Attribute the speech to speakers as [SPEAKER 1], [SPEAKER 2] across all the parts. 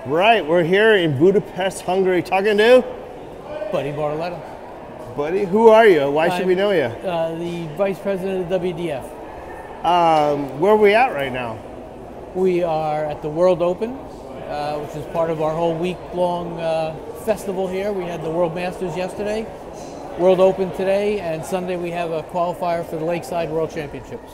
[SPEAKER 1] Right, we're here in Budapest, Hungary, talking to
[SPEAKER 2] Buddy Bartoletta.
[SPEAKER 1] Buddy. Who are you? Why should we know you?
[SPEAKER 2] The Vice President of WDF.
[SPEAKER 1] Where are we at right now?
[SPEAKER 2] We are at the World Open, which is part of our whole week-long festival here. We had the World Masters yesterday, World Open today, and Sunday we have a qualifier for the Lakeside World Championships.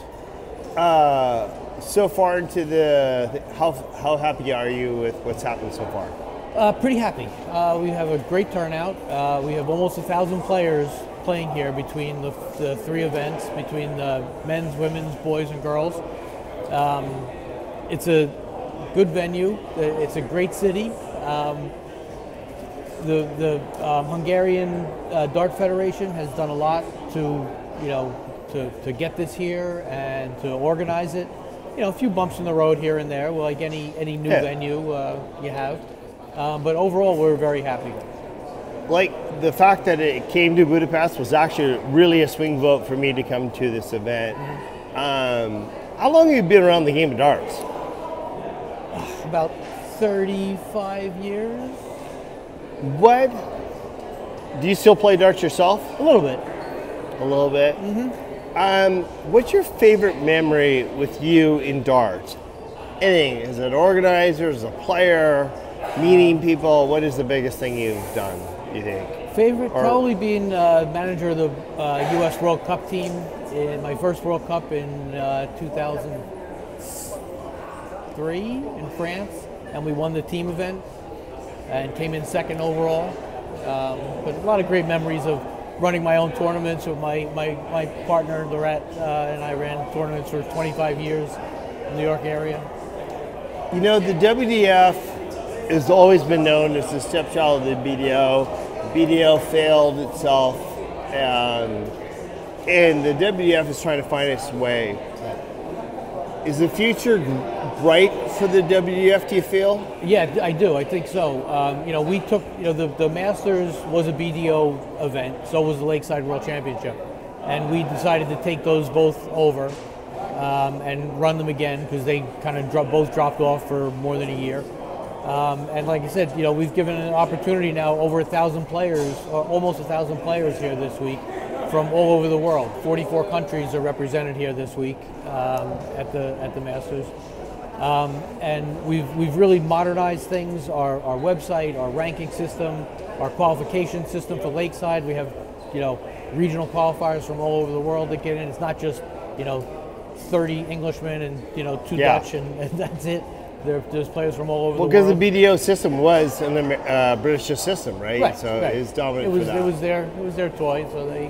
[SPEAKER 1] So far into how happy are you with what's happened so far?
[SPEAKER 2] Pretty happy. We have a great turnout. We have almost 1,000 players playing here between the three events, between the men's, women's, boys, and girls. It's a good venue. It's a great city. The Hungarian Dart Federation has done a lot to get this here and to organize it. A few bumps in the road here and there, like any new venue you have. But overall, we're very happy.
[SPEAKER 1] Like the fact that it came to Budapest was actually really a swing vote for me to come to this event. How long have you been around the game of darts?
[SPEAKER 2] About 35 years.
[SPEAKER 1] What? Do you still play darts yourself?
[SPEAKER 2] A little bit.
[SPEAKER 1] A little bit? What's your favorite memory with you in darts? Anything, as an organizer, as a player, meeting people, what is the biggest thing you've done, you think?
[SPEAKER 2] Favorite, probably being manager of the U.S. World Cup team in my first World Cup in 2003 in France, and we won the team event and came in second overall. But a lot of great memories of running my own tournaments with my partner, Lorette, and I ran tournaments for 25 years in the New York area.
[SPEAKER 1] You know, the WDF has always been known as the stepchild of the BDO. BDO failed itself, and the WDF is trying to find its way. Is the future bright for the WDF, do you feel?
[SPEAKER 2] Yeah, I do. I think so. We took, the Masters was a BDO event, so was the Lakeside World Championship. And we decided to take those both over and run them again because they kind of both dropped off for more than a year. And like I said, we've given an opportunity now over 1,000 players, or almost 1,000 players here this week from all over the world. 44 countries are represented here this week at the Masters. And we've really modernized things, our website, our ranking system, our qualification system for Lakeside. We have, regional qualifiers from all over the world that get in. It's not just, 30 Englishmen and, 2 Dutch and that's it. There's players from all over the world.
[SPEAKER 1] Well, because the BDO system was a British system, right?
[SPEAKER 2] Right.
[SPEAKER 1] So
[SPEAKER 2] right.
[SPEAKER 1] it's dominant for that.
[SPEAKER 2] It was their toy, so they...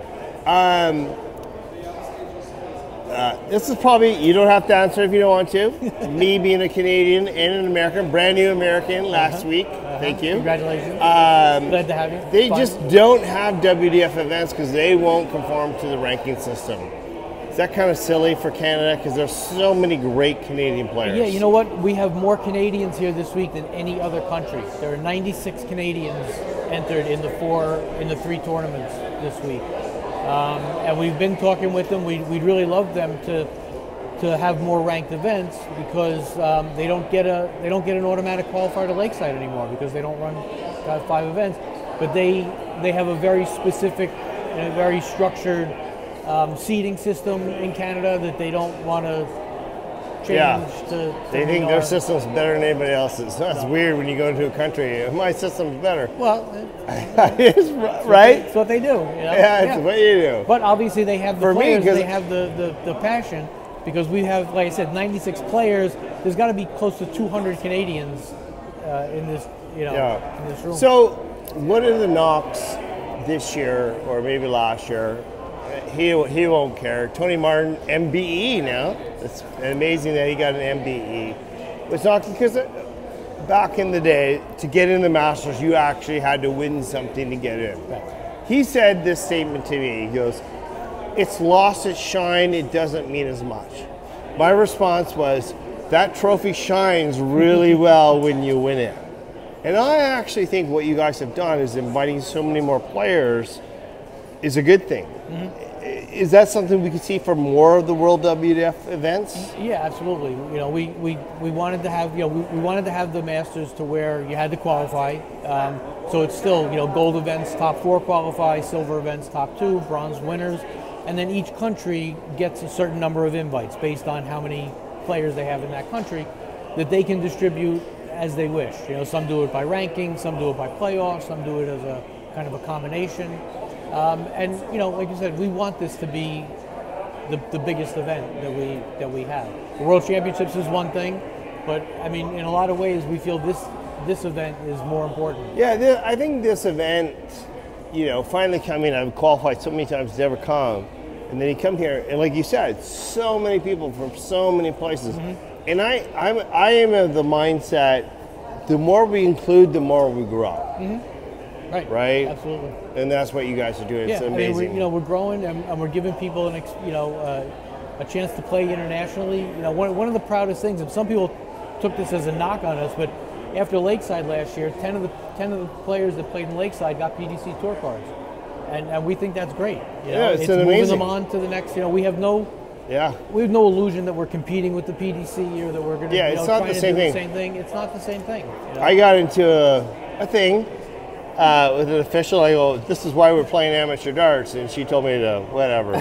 [SPEAKER 1] This is probably, you don't have to answer if you don't want to. Me being a Canadian and an American, brand new American last week. Thank you.
[SPEAKER 2] Congratulations. Glad to have you.
[SPEAKER 1] They just don't have WDF events because they won't conform to the ranking system. Is that kind of silly for Canada? Because there's so many great Canadian players.
[SPEAKER 2] Yeah, you know what? We have more Canadians here this week than any other country. There are 96 Canadians entered in the 3 tournaments this week. And we've been talking with them. We'd really love them to have more ranked events because they don't get an automatic qualifier to Lakeside anymore because they don't run 5 events. But they have a very specific and a very structured seeding system in Canada that they don't want to change to
[SPEAKER 1] they think their system's better than anybody else's. That's weird when you go into a country. My system's better.
[SPEAKER 2] Well,
[SPEAKER 1] right?
[SPEAKER 2] It's what they do.
[SPEAKER 1] Yeah, it's what you do.
[SPEAKER 2] But obviously they have the players, they have the passion because we have, like I said, 96 players. There's got to be close to 200 Canadians in this, in this room.
[SPEAKER 1] So, what are the knocks this year or maybe last year? He won't care. Tony Martin, MBE now. It's amazing that he got an MBE. It's not because back in the day, to get in the Masters, you actually had to win something to get in.
[SPEAKER 2] Right.
[SPEAKER 1] He said this statement to me. He goes, "It's lost its shine. It doesn't mean as much." My response was, "That trophy shines really well when you win it." And I actually think what you guys have done is inviting so many more players is a good thing. is that something we could see for more of the World WWF events?
[SPEAKER 2] Yeah, absolutely. You know, we wanted to have, you know, we wanted to have the Masters to where you had to qualify. So it's still, you know, gold events, top 4 qualify, silver events, top 2, bronze winners, and then each country gets a certain number of invites based on how many players they have in that country that they can distribute as they wish. You know, some do it by ranking, some do it by playoffs, some do it as a kind of a combination. And you know, like you said, we want this to be the biggest event that we have. The World Championships is one thing, but I mean, in a lot of ways, we feel this event is more important.
[SPEAKER 1] Yeah, I think this event, you know, finally coming. I've qualified so many times to never come, and then you come here, and like you said, so many people from so many places. And I am of the mindset, the more we include, the more we grow. Right.
[SPEAKER 2] Absolutely.
[SPEAKER 1] And that's what you guys are doing. It's amazing.
[SPEAKER 2] I mean, we're growing, and we're giving people a chance to play internationally. You know, one of the proudest things, and some people took this as a knock on us, but after Lakeside last year, 10 of the players that played in Lakeside got PDC Tour cards, and we think that's great. You know,
[SPEAKER 1] it's
[SPEAKER 2] moving
[SPEAKER 1] amazing.
[SPEAKER 2] them on to the next. You know, we have no illusion that we're competing with the PDC or that we're going to
[SPEAKER 1] it's not the same
[SPEAKER 2] thing. It's not the same thing. You know?
[SPEAKER 1] I got into a thing with an official. I go, this is why we're playing amateur darts, and she told me to whatever.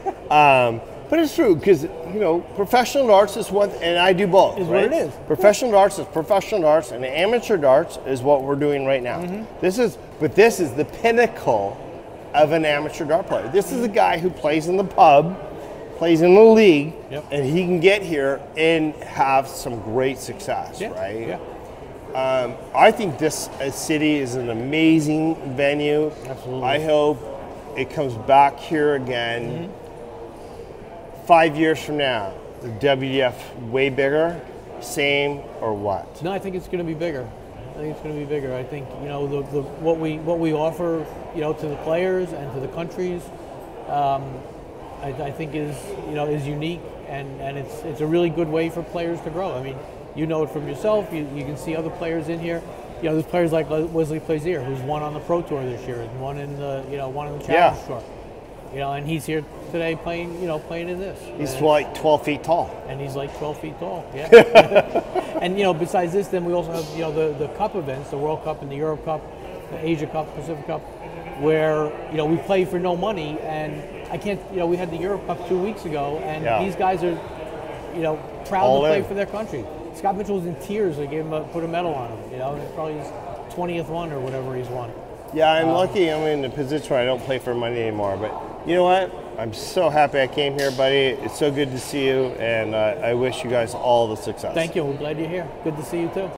[SPEAKER 1] But it's true, because you know, professional darts is what, and I do both.
[SPEAKER 2] Is
[SPEAKER 1] right?
[SPEAKER 2] what it is.
[SPEAKER 1] Professional darts is professional darts, and amateur darts is what we're doing right now. This is the pinnacle of an amateur dart player. This is a guy who plays in the pub, plays in the league, and he can get here and have some great success, right?
[SPEAKER 2] Yeah.
[SPEAKER 1] I think this city is an amazing venue.
[SPEAKER 2] Absolutely.
[SPEAKER 1] I hope it comes back here again. 5 years from now, the WWF way bigger, same, or what?
[SPEAKER 2] No, I think it's going to be bigger. I think it's going to be bigger. I think, you know, what we offer, you know, to the players and to the countries, I think is unique, and it's a really good way for players to grow. I mean, you know it from yourself. You can see other players in here. You know, there's players like Wesley Plaisir, who's won on the Pro Tour this year, and won in the Challenge Tour. You know, and he's here today playing in this.
[SPEAKER 1] He's like 12 feet tall.
[SPEAKER 2] And he's like 12 feet tall, yeah. And, you know, besides this, then we also have, you know, the Cup events, the World Cup and the Europe Cup, the Asia Cup, Pacific Cup, where, you know, we play for no money. And I can't, you know, we had the Europe Cup 2 weeks ago, and these guys are, you know, proud to play for their country. Scott Mitchell was in tears. They put a medal on him, you know, it's probably his 20th one or whatever he's won.
[SPEAKER 1] Yeah, I'm lucky I'm in a position where I don't play for money anymore, but you know what? I'm so happy I came here, buddy. It's so good to see you, and I wish you guys all the success.
[SPEAKER 2] Thank you. We're glad you're here. Good to see you, too.